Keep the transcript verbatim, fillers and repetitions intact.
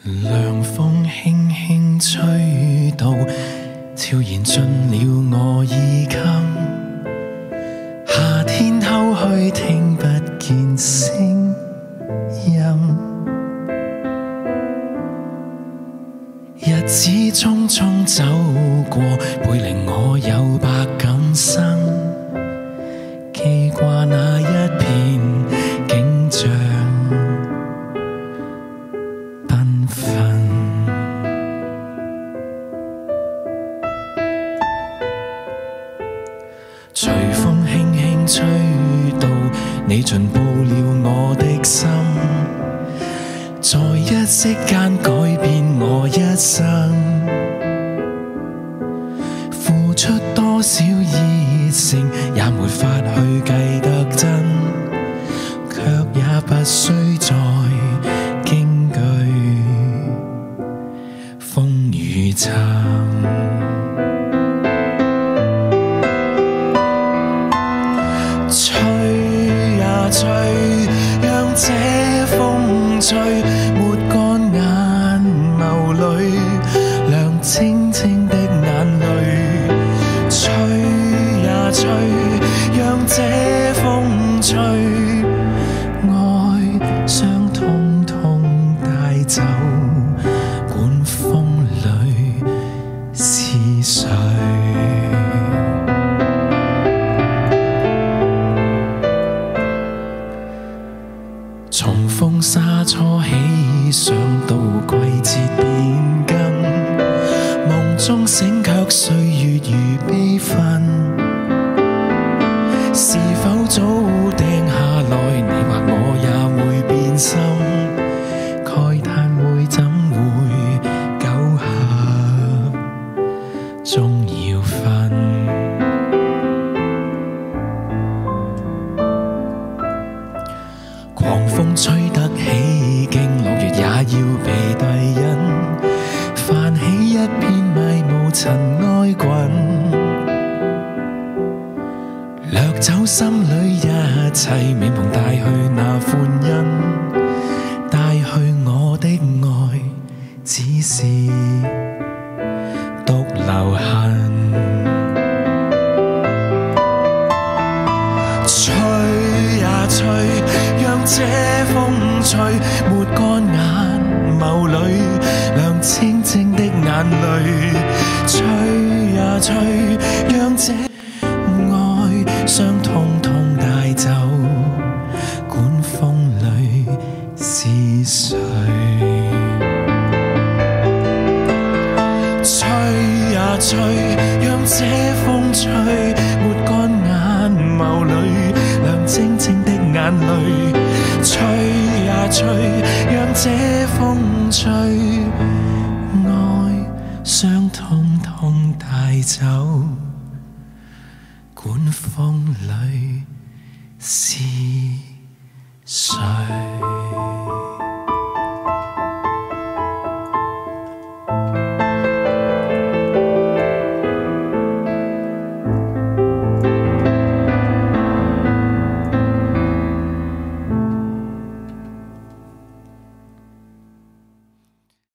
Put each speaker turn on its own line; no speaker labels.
涼風輕輕吹到，悄然進了我衣襟。夏天偷去聽不見聲音，日子匆匆走過，背離我有百感生，記掛那一片景象。隨風輕輕吹到，你盡報了我的心，在一息間改變我一生。付出多少熱誠，也沒法去計得真，卻也不需再驚懼風雨沉。吹呀吹，讓這風吹，抹乾眼眸裏亮清清的眼淚。吹呀吹，讓這風吹，愛傷痛痛帶走，管風裏是誰。從風沙初起，想到季節變更，夢中醒卻歲月如悲憤。是否早定下來，你或我也會變心，慨嘆會怎會九合終要分。狂風吹得起勁，六月也要被遞引，泛起一片迷霧塵埃滾，掠走心裏一切，美夢帶去那歡欣，帶去我的愛，只是獨留痕。吹呀吹，讓這風吹，抹乾眼眸裏亮清清的眼淚。吹呀吹，讓這愛傷痛痛帶走，管風裏是誰。吹呀吹，讓這風吹，抹乾眼眸裏亮清清的眼淚。吹呀吹，讓這風吹，愛傷痛痛帶走，管風裏是誰。